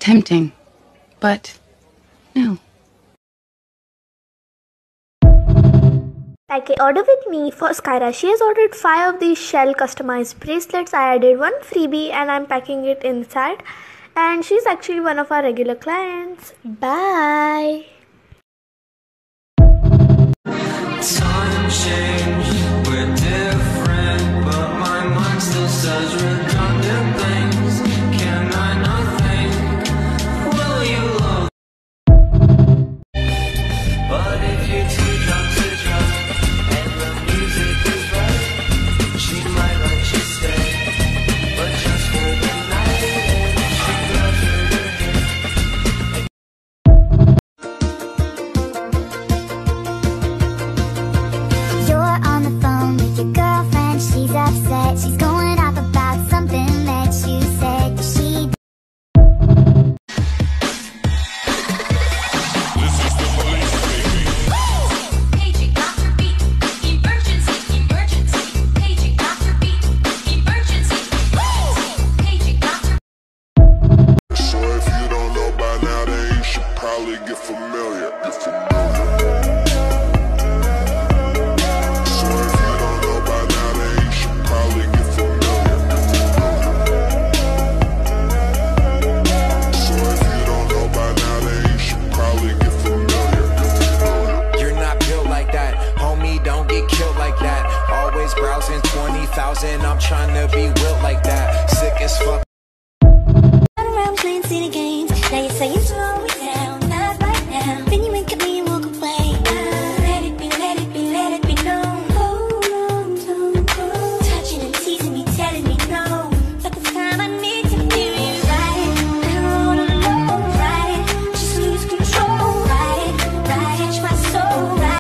Tempting, but no. Like a order with me for Skyra. She has ordered 5 of these shell customized bracelets. I added one freebie and I'm packing it inside. And she's actually one of our regular clients. Bye. Time changed, we're different, but my mind still says redundant things. Can I not think? Will you love? But if you're too drunk to trust, and the music is right, she might let you stay, but just for the night. She loves her to hit. You're on the phone with your girlfriend, she's upset. She's going off about something that you said. She Paging Dr. B. Emergency, emergency. Paging Dr. B. Emergency. Paging Dr. So if you don't know by now, then you should probably get familiar. So if you don't know by now, then you should probably get familiar. So if you don't know by now, then you should probably get familiar. You're not built like that, homie, don't get killed like that. Always browsing 20,000, I'm trying to be wilt like that. Sick as fuck. around playing city games. Now you say you slow it down, not right now. Then you wink at me and walk away. Let it be, let it be, let it be known. Hold on, don't go. Touching and teasing me, telling me no. But this time I need to feel you right. Never all alone, right? Just lose control, right? Touch my soul, right?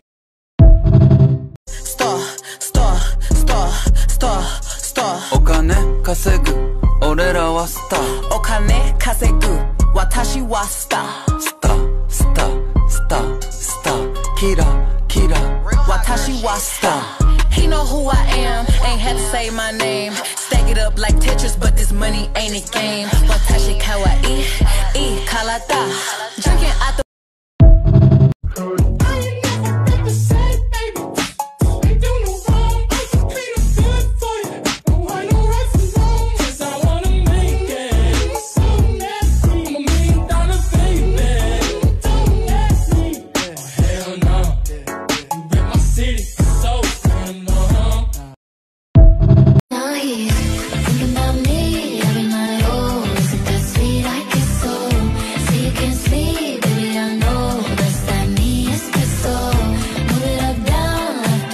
Star お金稼ぐ俺らはスターお金稼ぐ私はスタースタースタースタースターキラキラ私はスター He know who I am, ain't had to say my name. Stack it up like Tetris, but this money ain't a game. Watashi kawaii, karata. Drinking out the Now he's thinking about me every night. Oh, is it that sweet I can so? So you can sleep, baby, I know that's that me espresso. Move it up, down, left.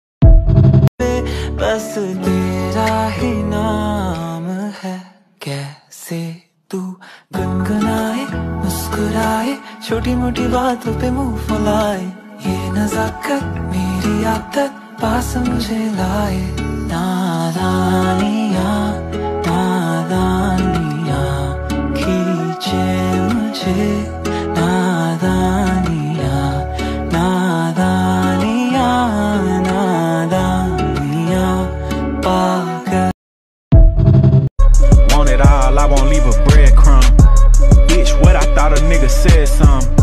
बस तेरा ही नाम है कैसे तू गुनगुनाए मुस्कुराए छोटी मोटी बातों पे मुंह फुलाए ये नजाकत मेरी आदत पास मुझे लाए नादानियाँ नादानियाँ खींचे मुझे नादानियाँ नादानियाँ नादानियाँ पागल Want it all, I won't leave a breadcrumb. Bitch, what I thought a nigga said something.